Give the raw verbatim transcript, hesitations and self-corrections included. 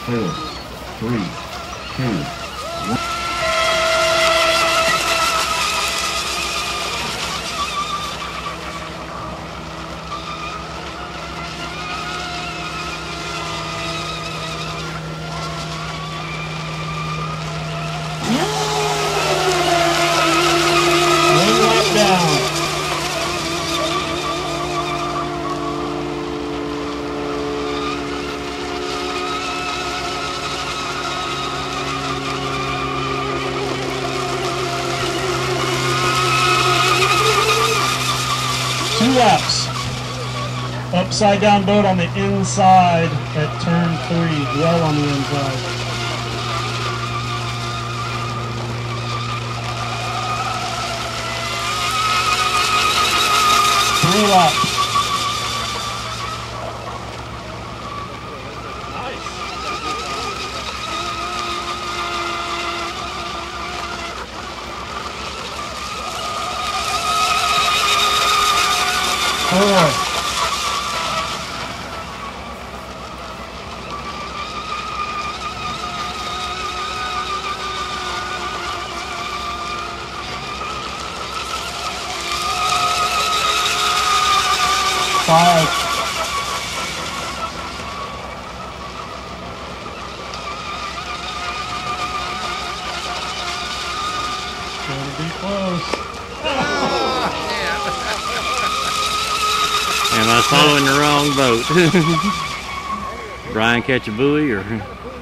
four, three, two, one. One lap down. Two laps. Upside down boat on the inside at turn three. Well on the inside. Three laps. Four. Five. Gonna be close. Am I following the wrong boat? Brian catch a buoy or?